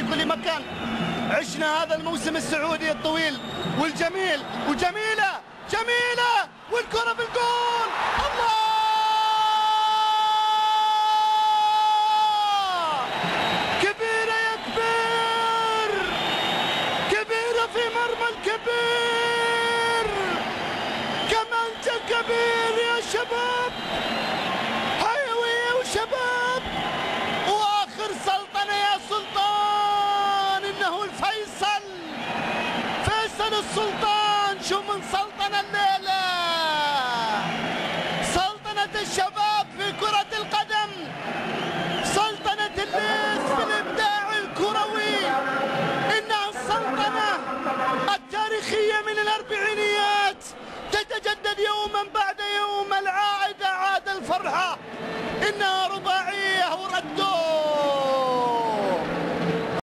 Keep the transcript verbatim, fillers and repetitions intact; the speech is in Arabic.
كل مكان. عشنا هذا الموسم السعودي الطويل والجميل، وجميلة جميلة والكرة بالجول. الله كبيرة يا كبير، كبيرة في مرمى الكبير، كمانجة كبير يا شباب، حيوية وشباب، واخر سلطنة يا سلطان، انه الفيصل، فيصل السلطان. شو من سلطنة الليلة، سلطنة الشباب في كرة القدم، سلطنة الليث في الابداع الكروي، انها السلطنة التاريخية من الاربعينيات تتجدد يوما بعد يوم. العائدة عاد الفرحة، انها رباعية